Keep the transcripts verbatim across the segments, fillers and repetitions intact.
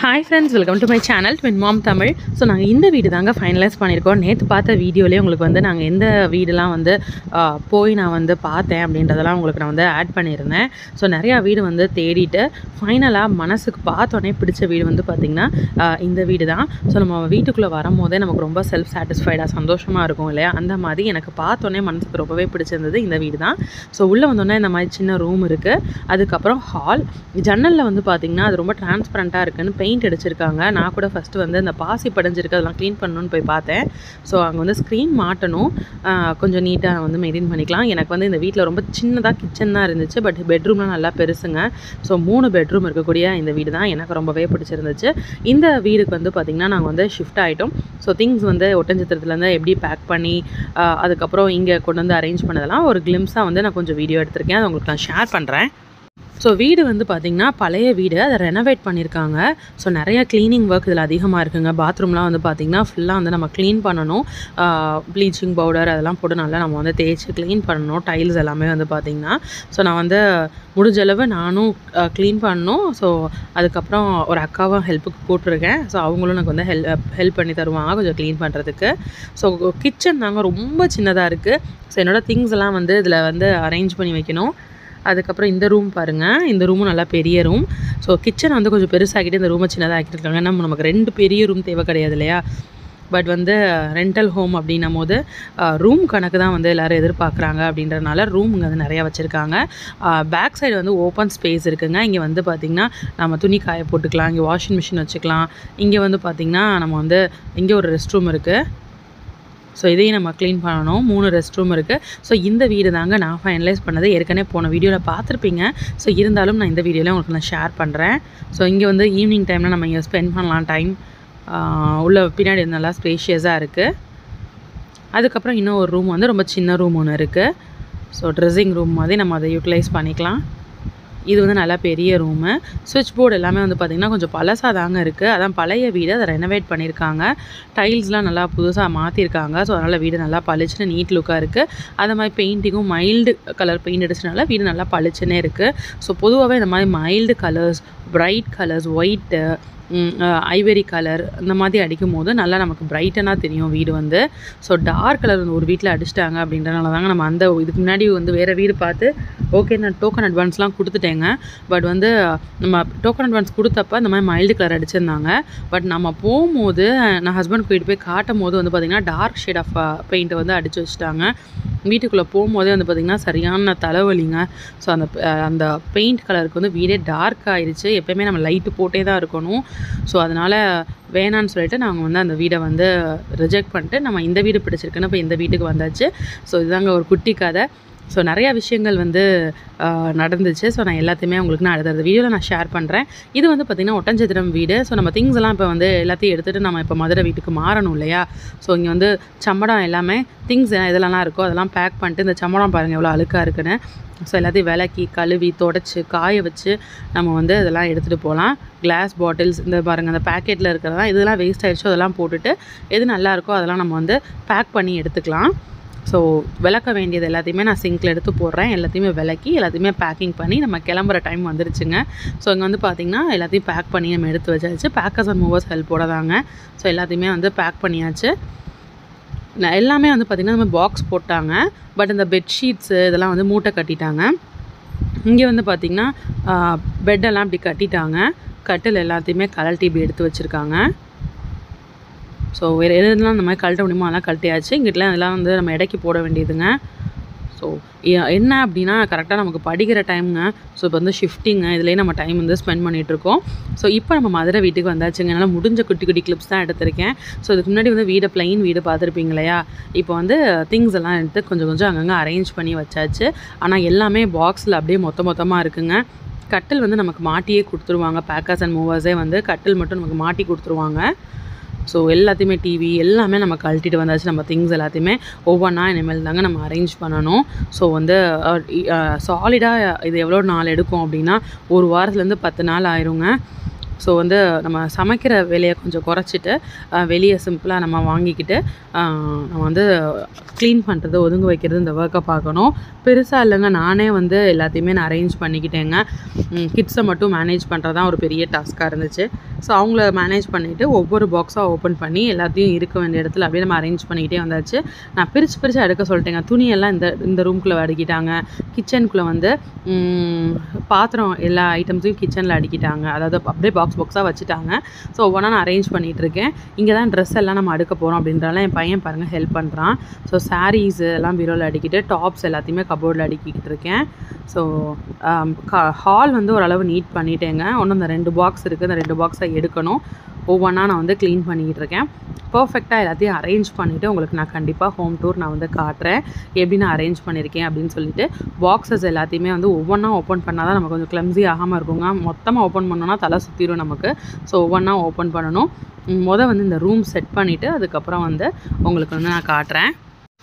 Hi friends, welcome to my channel Twin Mom Tamil. So நாங்க இந்த வீடு தாங்க ஃபைனலைஸ் பண்ணிருக்கோம். நேத்து பார்த்த வீடியோலயே உங்களுக்கு வந்து நாங்க எந்த வீடுலாம் வந்து போய் நான் வந்து பார்த்தேன் அப்படின்றதெல்லாம் உங்களுக்கு நான் வந்து ஆட் பண்ணியிருந்தேன். ஸோ நிறையா வீடு வந்து தேடிட்டு ஃபைனலாக மனசுக்கு பார்த்தோன்னே பிடிச்ச வீடு வந்து பார்த்திங்கன்னா இந்த வீடு தான். ஸோ நம்ம வீட்டுக்குள்ளே வரும்போதே நமக்கு ரொம்ப செல்ஃப் சாட்டிஸ்ஃபைடாக சந்தோஷமாக இருக்கும் இல்லையா, அந்த மாதிரி எனக்கு பார்த்தோன்னே மனசுக்கு ரொம்பவே பிடிச்சிருந்தது இந்த வீடு தான். ஸோ உள்ளே வந்தோடனே இந்த மாதிரி சின்ன ரூம் இருக்குது, அதுக்கப்புறம் ஹால், ஜன்னலில் வந்து பார்த்திங்கன்னா அது ரொம்ப டிரான்ஸ்பரண்ட்டாக இருக்குன்னு பெயிண்ட் அடிச்சிருக்காங்க. நான் கூட ஃபஸ்ட்டு வந்து அந்த பாசி படைஞ்சிருக்கு அதெல்லாம் க்ளீன் பண்ணணுன்னு போய் பார்த்தேன். ஸோ அங்கே வந்து ஸ்க்ரீன் மாட்டணும், கொஞ்சம் நீட்டாக வந்து மெயின்டைன் பண்ணிக்கலாம். எனக்கு வந்து இந்த வீட்டில் ரொம்ப சின்னதாக கிச்சன் தான் இருந்துச்சு, பட் பெட்ரூம்லாம் நல்லா பெருசுங்க. ஸோ மூணு பெட்ரூம் இருக்கக்கூடிய இந்த வீடு தான் எனக்கு ரொம்பவே பிடிச்சிருந்துச்சு. இந்த வீடுக்கு வந்து பார்த்திங்கன்னா நாங்கள் வந்து ஷிஃப்ட் ஆகிட்டோம். ஸோ திங்ஸ் வந்து ஒட்டஞ்சத்திரத்துலேருந்து எப்படி பேக் பண்ணி அதுக்கப்புறம் இங்கே கொண்டு வந்து அரேஞ்ச் பண்ணதெல்லாம் ஒரு கிளிம்ஸாக வந்து நான் கொஞ்சம் வீடியோ எடுத்திருக்கேன், அதை உங்களுக்கு நான் ஷேர் பண்ணுறேன். ஸோ வீடு வந்து பார்த்திங்கன்னா பழைய வீடு, அதை ரெனோவேட் பண்ணியிருக்காங்க. ஸோ நிறையா க்ளீனிங் ஒர்க் இதில் அதிகமாக இருக்குங்க. பாத்ரூம்லாம் வந்து பார்த்திங்கன்னா ஃபுல்லாக வந்து நம்ம க்ளீன் பண்ணணும், ப்ளீச்சிங் பவுடர் அதெல்லாம் போட்டு நல்லா நம்ம வந்து தேய்ச்சி க்ளீன் பண்ணணும். டைல்ஸ் எல்லாமே வந்து பார்த்திங்கன்னா ஸோ நான் வந்து முடிஞ்சளவு நானும் க்ளீன் பண்ணணும். ஸோ அதுக்கப்புறம் ஒரு அக்காவும் ஹெல்ப்புக்கு கூப்பிட்ருக்கேன். ஸோ அவங்களும் எனக்கு வந்து ஹெல்ப் ஹெல்ப் பண்ணி தருவாங்க கொஞ்சம் க்ளீன் பண்ணுறதுக்கு. ஸோ கிச்சன் தாங்க ரொம்ப சின்னதாக இருக்குது. ஸோ என்னோடய திங்ஸ் எல்லாம் வந்து இதில் வந்து அரேஞ்ச் பண்ணி வைக்கணும். அதுக்கப்புறம் இந்த ரூம் பாருங்கள், இந்த ரூமும் நல்லா பெரிய ரூம். ஸோ கிச்சனை வந்து கொஞ்சம் பெருசாகிட்டு இந்த ரூமை சின்னதாக ஆக்கியிருக்காங்க. ஏன்னா நமக்கு ரெண்டு பெரிய ரூம் தேவை கிடையாது இல்லையா, பட் வந்து ரெண்டல் ஹோம் அப்படின்னும் போது ரூம் கணக்கு தான் வந்து எல்லோரும் எதிர்பார்க்குறாங்க. அப்படின்றதுனால ரூம் இங்கே வந்து நிறையா வச்சுருக்காங்க. பேக் சைடு வந்து ஓப்பன் ஸ்பேஸ் இருக்குங்க. இங்கே வந்து பார்த்திங்கன்னா நம்ம துணி காய போட்டுக்கலாம், இங்கே வாஷிங் மிஷின் வச்சுக்கலாம். இங்கே வந்து பார்த்திங்கன்னா நம்ம வந்து இங்கே ஒரு ரெஸ்ட் ரூம் இருக்குது. ஸோ இதையும் நம்ம க்ளீன் பண்ணணும். மூணு ரெஸ்ட் ரூம் இருக்குது. ஸோ இந்த வீடு தாங்க நான் ஃபைனலைஸ் பண்ணது. ஏற்கனவே போன வீடியோவில் பார்த்துருப்பீங்க. ஸோ இருந்தாலும் நான் இந்த வீடியோவில் உங்களுக்கு நான் ஷேர் பண்ணுறேன். ஸோ இங்கே வந்து ஈவினிங் டைமில் நம்ம இங்கே ஸ்பெண்ட் பண்ணலாம் டைம். உள்ள பின்னாடி நல்லா ஸ்பேஷியஸாக இருக்குது. அதுக்கப்புறம் இன்னும் ஒரு ரூம் வந்து ரொம்ப சின்ன ரூம் ஒன்று இருக்குது. ஸோ ட்ரெஸ்ஸிங் ரூம் மாதிரி நம்ம அதை யூட்டிலைஸ் பண்ணிக்கலாம். இது வந்து நல்லா பெரிய ரூமு. சுவிட்ச் போர்டு எல்லாமே வந்து பார்த்திங்கன்னா கொஞ்சம் பழசாக தாங்க இருக்குது. அதான் பழைய வீடு, அதை ரெனோவேட் பண்ணியிருக்காங்க. டைல்ஸ்லாம் நல்லா புதுசாக மாற்றிருக்காங்க. ஸோ அதனால் வீடு நல்லா பளிச்சுன்னு நீட் லுக்காக இருக்குது. அது மாதிரி பெயிண்டிங்கும் மைல்டு கலர் பெயிண்ட் அடிச்சனால வீடு நல்லா பளிச்சுன்னே இருக்குது. ஸோ பொதுவாகவே இந்த மாதிரி mild colours, bright colours, white, ivory colour இந்த மாதிரி அடிக்கும் போது நல்லா நமக்கு பிரைட்டனாக தெரியும் வீடு வந்து. ஸோ டார்க் கலர் வந்து ஒரு வீட்டில் அடிச்சிட்டாங்க அப்படின்றனால தாங்க நம்ம அந்த இதுக்கு முன்னாடி வந்து வேறு வீடு பார்த்து ஓகே நான் டோக்கன் அட்வான்ஸ்லாம் கொடுத்துட்டேங்க. பட் வந்து நம்ம டோக்கன் அட்வான்ஸ் கொடுத்தப்ப இந்த மாதிரி மைல்டு கலர் அடிச்சிருந்தாங்க. பட் நம்ம போகும்போது நான் ஹஸ்பண்ட் கூட்டிகிட்டு போய் காட்டும் போது வந்து பார்த்திங்கன்னா டார்க் ஷேட் ஆஃப் பெயிண்ட்டை வந்து அடித்து வச்சுட்டாங்க. வீட்டுக்குள்ளே போகும்போதே வந்து பார்த்திங்கன்னா சரியான தலைவலிங்க. ஸோ அந்த அந்த பெயிண்ட் கலருக்கு வந்து வீடே டார்க் ஆகிடுச்சு. எப்போயுமே நம்ம லைட்டு போட்டே தான் இருக்கணும். ஸோ அதனால் வேணான்னு சொல்லிட்டு நாங்கள் வந்து அந்த வீடை வந்து ரிஜெக்ட் பண்ணிட்டு நம்ம இந்த வீடு பிடிச்சிருக்குன்னு இப்போ இந்த வீட்டுக்கு வந்தாச்சு. ஸோ இதுதாங்க ஒரு குட்டி கதை. ஸோ நிறையா விஷயங்கள் வந்து நடந்துச்சு. ஸோ நான் எல்லாத்தையுமே உங்களுக்கு நான் அடுத்த வீடியோவில் நான் ஷேர் பண்ணுறேன். இது வந்து பார்த்திங்கன்னா ஒட்டஞ்சத்திரம் வீடு. ஸோ நம்ம திங்ஸ் எல்லாம் இப்போ வந்து எல்லாத்தையும் எடுத்துகிட்டு நம்ம இப்போ மதுரை வீட்டுக்கு மாறணும் இல்லையா. ஸோ இங்கே வந்து சம்படம் எல்லாமே திங்ஸ் இதெல்லாம் இருக்கோ அதெல்லாம் பேக் பண்ணிட்டு, இந்த சம்படம் பாருங்கள் எவ்வளோ அழுக்காக இருக்குன்னு. ஸோ எல்லாத்தையும் விளக்கி கழுவி தொடச்சி காய வச்சு நம்ம வந்து இதெல்லாம் எடுத்துகிட்டு போகலாம். கிளாஸ் பாட்டில்ஸ் இந்த பாருங்கள் அந்த பேக்கெட்டில் இருக்கிறதெல்லாம் இதெல்லாம் வேஸ்ட் ஆகிடுச்சோ அதெல்லாம் போட்டுட்டு எது நல்லா இருக்கோ அதெல்லாம் நம்ம வந்து பேக் பண்ணி எடுத்துக்கலாம். ஸோ விளக்க வேண்டியது எல்லாத்தையுமே நான் சிங்கில் எடுத்து போடுறேன். எல்லாத்தையுமே விளக்கி எல்லாத்தையுமே பேக்கிங் பண்ணி நம்ம கிளம்புற டைம் வந்துருச்சுங்க. ஸோ இங்கே வந்து பார்த்திங்கன்னா எல்லாத்தையும் பேக் பண்ணி நம்ம எடுத்து வச்சாச்சு. பேக்கர்ஸ் அண்ட் மூவர்ஸ் ஹெல்ப்போட தாங்க. ஸோ எல்லாத்தையுமே வந்து பேக் பண்ணியாச்சு. எல்லாமே வந்து பார்த்திங்கன்னா நம்ம பாக்ஸ் போட்டாங்க. பட் இந்த பெட்ஷீட்ஸு இதெல்லாம் வந்து மூட்டை கட்டிட்டாங்க. இங்கே வந்து பார்த்திங்கன்னா பெட்டெல்லாம் இப்படி கட்டிட்டாங்க. கட்டில் எல்லாத்தையுமே கலட்டி இப்படி எடுத்து வச்சுருக்காங்க. ஸோ வேறு எதுலாம் இந்த மாதிரி கழட்ட முடியுமோ அதெல்லாம் கழட்டியாச்சு. இங்கிட்டலாம் இதெல்லாம் வந்து நம்ம இடைக்கி போட வேண்டியதுங்க. ஸோ என்ன அப்படின்னா கரெக்டாக நமக்கு படிக்கிற டைமுங்க. ஸோ இப்போ வந்து ஷிஃப்டிங்க, இதுலேயே நம்ம டைம் வந்து ஸ்பெண்ட் பண்ணிகிட்ருக்கோம். ஸோ இப்போ நம்ம மதுரை வீட்டுக்கு வந்தாச்சுங்க. என்னால் முடிஞ்ச குட்டி குட்டி கிளிப்ஸ் தான் எடுத்திருக்கேன். ஸோ இதுக்கு முன்னாடி வந்து வீடை ப்ளைன் வீடு பார்த்துருப்பீங்க இல்லையா. இப்போ வந்து திங்ஸ் எல்லாம் எடுத்து கொஞ்சம் கொஞ்சம் அங்கங்கே அரேஞ்ச் பண்ணி வச்சாச்சு. ஆனால் எல்லாமே பாக்ஸில் அப்படியே மொத்த மொத்தமாக இருக்குங்க. கட்டில் வந்து நமக்கு மாட்டியே கொடுத்துருவாங்க. பேக்கர்ஸ் அண்ட் மூவர்ஸே வந்து கட்டில் மட்டும் நமக்கு மாட்டி கொடுத்துருவாங்க. ஸோ எல்லாத்தையுமே டிவி எல்லாமே நம்ம கழட்டிட்டு வந்தாச்சு. நம்ம திங்ஸ் எல்லாத்தையுமே ஒவ்வொன்றா இனிமேல் தாங்க நம்ம அரேஞ்ச் பண்ணணும். ஸோ வந்து சாலிடாக இது எவ்வளோ நாள் எடுக்கும் அப்படின்னா ஒரு வாரத்துலேருந்து பத்து நாள் ஆயிருங்க. ஸோ வந்து நம்ம சமைக்கிற வேலையை கொஞ்சம் குறைச்சிட்டு வெளியே சிம்பிளாக நம்ம வாங்கிக்கிட்டு நம்ம வந்து க்ளீன் பண்ணுறது ஒதுங்க வைக்கிறது இந்த ஒர்க்கை பார்க்கணும். பெருசாக இல்லைங்க, நானே வந்து எல்லாத்தையுமே நான் அரேஞ்ச் பண்ணிக்கிட்டேங்க. கிட்ஸை மட்டும் மேனேஜ் பண்ணுறது தான் ஒரு பெரிய டாஸ்க்காக இருந்துச்சு. ஸோ அவங்கள மேனேஜ் பண்ணிவிட்டு ஒவ்வொரு பாக்ஸாக ஓப்பன் பண்ணி எல்லாத்தையும் இருக்க வேண்டிய இடத்துல அப்படியே நம்ம அரேஞ்ச் பண்ணிக்கிட்டே வந்தாச்சு. நான் பிரித்து பிரித்து அடுக்க சொல்லிட்டேங்க. துணியெல்லாம் இந்த இந்த ரூம்குள்ளே அடுக்கிட்டாங்க. கிச்சனுக்குள்ளே வந்து பாத்திரம் எல்லா ஐட்டம்ஸையும் கிச்சனில் அடுக்கிட்டாங்க. அதாவது அப்படியே பாக்ஸ் பாக்ஸாக வச்சுட்டாங்க. ஸோ ஒவ்வொன்றா நான் அரேஞ்ச் பண்ணிகிட்டு இருக்கேன். இங்கே தான் ட்ரெஸ் எல்லாம் நம்ம அடுக்க போகிறோம் அப்படின்றலாம் என் பையன் பாருங்கள் ஹெல்ப் பண்ணுறான். ஸோ சாரீஸ் எல்லாம் பீரோவில் அடுக்கிட்டு டாப்ஸ் எல்லாத்தையுமே கபோர்டில் அடுக்கிக்கிட்டு இருக்கேன். ஸோ ஹால் வந்து ஓரளவு நீட் பண்ணிட்டேங்க. ஒன்று இந்த ரெண்டு பாக்ஸ் இருக்குது, அந்த ரெண்டு பாக்ஸை எடுக்கணும். ஒவ்வொன்றா நான் வந்து க்ளீன் பண்ணிக்கிட்டு இருக்கேன். பர்ஃபெக்டாக எல்லாத்தையும் அரேஞ்ச் பண்ணிவிட்டு உங்களுக்கு நான் கண்டிப்பாக ஹோம் டூர் நான் வந்து காட்டுறேன், எப்படி நான் அரேஞ்ச் பண்ணியிருக்கேன் அப்படின்னு சொல்லிட்டு. பாக்ஸஸ் எல்லாத்தையுமே வந்து ஒவ்வொன்றா ஓப்பன் பண்ணால் தான் நமக்கு கொஞ்சம் கிளம்ஸி ஆகாமல் இருக்குங்க. மொத்தமாக ஓப்பன் பண்ணோன்னா தலை சுற்றிடும் நமக்கு. ஸோ ஒவ்வொன்றா ஓப்பன் பண்ணணும். மொதல் வந்து இந்த ரூம் செட் பண்ணிவிட்டு அதுக்கப்புறம் வந்து உங்களுக்கு வந்து நான் காட்டுறேன்.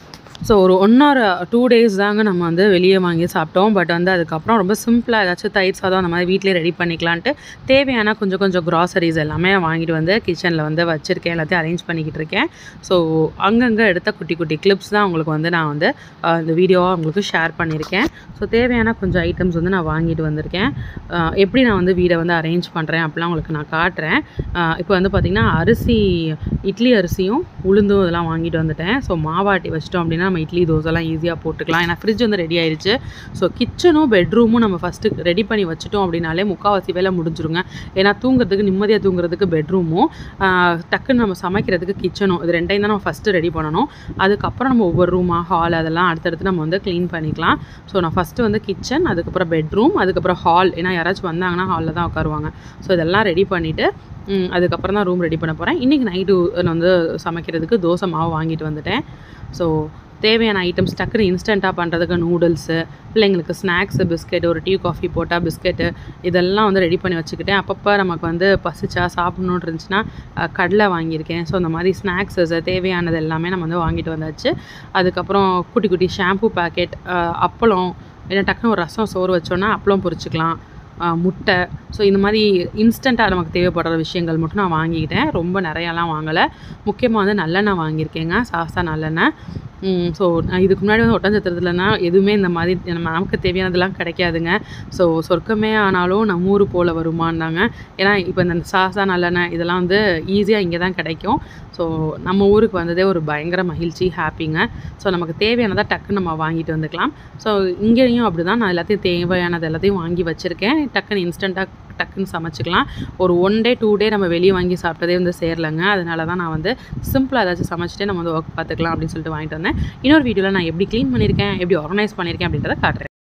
ஸோ ஒரு ஒன் ஆர் டூ டேஸ் தாங்க நம்ம வந்து வெளியே வாங்கி சாப்பிட்டோம். பட் வந்து அதுக்கப்புறம் ரொம்ப சிம்பிளாக ஏதாச்சும் தயிர் சாதம் அந்த மாதிரி வீட்டிலே ரெடி பண்ணிக்கலான்ட்டு தேவையான கொஞ்சம் கொஞ்சம் க்ராசரிஸ் எல்லாமே வாங்கிட்டு வந்து கிச்சனில் வந்து வச்சுருக்கேன். எல்லாத்தையும் அரேஞ்ச் பண்ணிக்கிட்டு இருக்கேன். ஸோ அங்கங்கே எடுத்த குட்டி குட்டி கிளிப்ஸ் தான் உங்களுக்கு வந்து நான் வந்து இந்த வீடியோவாக உங்களுக்கு ஷேர் பண்ணியிருக்கேன். ஸோ தேவையான கொஞ்சம் ஐட்டம்ஸ் வந்து நான் வாங்கிட்டு வந்திருக்கேன். எப்படி நான் வந்து வீடை வந்து அரேஞ்ச் பண்ணுறேன் அப்படிலாம் உங்களுக்கு நான் காட்டுறேன். இப்போ வந்து பார்த்திங்கன்னா அரிசி, இட்லி அரிசியும் உளுந்தும் இதெல்லாம் வாங்கிட்டு வந்துட்டேன். ஸோ மாவாட்டி வச்சிட்டோம் அப்படின்னா நம்ம இட்லி தோசைலாம் ஈஸியாக போட்டுக்கலாம். ஏன்னா ஃப்ரிட்ஜ் வந்து ரெடி ஆயிடுச்சு. ஸோ கிச்சனும் பெட்ரூமும் நம்ம ஃபஸ்ட்டு ரெடி பண்ணி வச்சுட்டோம் அப்படின்னாலே முக்கால்வாசி வேலை முடிஞ்சிருங்க. ஏன்னா தூங்குறதுக்கு நிம்மதியாக தூங்குறதுக்கு பெட்ரூமும் டக்குன்னு நம்ம சமைக்கிறதுக்கு கிச்சனும், இது ரெண்டையும் தான் நம்ம ஃபஸ்ட்டு ரெடி பண்ணணும். அதுக்கப்புறம் நம்ம ஒவ்வொரு ரூமாக ஹால் அதெல்லாம் அடுத்தடுத்து நம்ம வந்து க்ளீன் பண்ணிக்கலாம். ஸோ நான் ஃபஸ்ட்டு வந்து கிச்சன், அதுக்கப்புறம் பெட்ரூம், அதுக்கப்புறம் ஹால். ஏன்னா யாராச்சும் வந்தாங்கன்னா ஹாலில் தான் உட்காருவாங்க. ஸோ இதெல்லாம் ரெடி பண்ணிவிட்டு அதுக்கப்புறம் தான் ரூம் ரெடி பண்ண போகிறேன். இன்றைக்கி நைட்டு வந்து சமைக்கிறதுக்கு தோசை மாவு வாங்கிட்டு வந்துட்டேன். ஸோ தேவையான ஐட்டம்ஸ் டக்குன்னு இன்ஸ்டண்ட்டாக பண்ணுறதுக்கு நூடுல்ஸு, பிள்ளைங்களுக்கு ஸ்நாக்ஸு, பிஸ்கெட், ஒரு டீ காஃபி போட்டால் பிஸ்கெட்டு, இதெல்லாம் வந்து ரெடி பண்ணி வச்சுக்கிட்டேன். அப்பப்போ நமக்கு வந்து பசிச்சா சாப்பிட்ணுன்னு இருந்துச்சுன்னா கடலை வாங்கியிருக்கேன். ஸோ அந்த மாதிரி ஸ்நாக்ஸஸ் தேவையானது எல்லாமே நம்ம வந்து வாங்கிட்டு வந்தாச்சு. அதுக்கப்புறம் குட்டி குட்டி ஷாம்பூ பேக்கெட், அப்பளம், இல்லை டக்குன்னு ஒரு ரசம் சோறு வச்சோன்னா அப்பளம் பொரிச்சிக்கலாம், முட்டை. ஸோ இந்த மாதிரி இன்ஸ்டண்ட்டாக நமக்கு தேவைப்படுற விஷயங்கள் மட்டும் நான் வாங்கிக்கிட்டேன். ரொம்ப நிறையாலாம் வாங்கலை. முக்கியமாக வந்து நல்லெண்ணெய் வாங்கியிருக்கேங்க, சாசா நல்லெண்ணெய். ஸோ நான் இதுக்கு முன்னாடி வந்து ஒட்டஞ்சத்திரத்துலனா எதுவுமே இந்த மாதிரி நம்ம நமக்கு தேவையானதெல்லாம் கிடைக்காதுங்க. ஸோ சொர்க்கமே ஆனாலும் நம்ம ஊர் போல் வருமானாங்க. ஏன்னா இப்போ இந்த சாசா நல்லெண்ணெய் இதெல்லாம் வந்து ஈஸியாக இங்கே தான் கிடைக்கும். ஸோ நம்ம ஊருக்கு வந்ததே ஒரு பயங்கர மகிழ்ச்சி, ஹாப்பிங்க. ஸோ நமக்கு தேவையானதாக டக்குன்னு நம்ம வாங்கிட்டு வந்துக்கலாம். ஸோ இங்கேயும் அப்படி தான் நான் எல்லாத்தையும் தேவையானது எல்லாத்தையும் வாங்கி வச்சுருக்கேன். டக்குன்னு இன்ஸ்டண்ட்டாக டக்குன்னு சமைச்சிக்கலாம். ஒரு ஒன் டே டூ டே நம்ம வெளியே வாங்கி சாப்பிட்டதே வந்து சேரலைங்க. அதனால தான் நான் வந்து சிம்பிளாக ஏதாச்சும் சமைச்சிட்டே நம்ம வந்து ஒர்க் பார்த்துக்கலாம் அப்படின்னு சொல்லிட்டு வாங்கிட்டு வந்தேன். இன்னொரு வீடியோவில் நான் எப்படி க்ளீன் பண்ணியிருக்கேன், எப்படி ஆர்கனைஸ் பண்ணியிருக்கேன் அப்படின்றத காட்டுறேன்.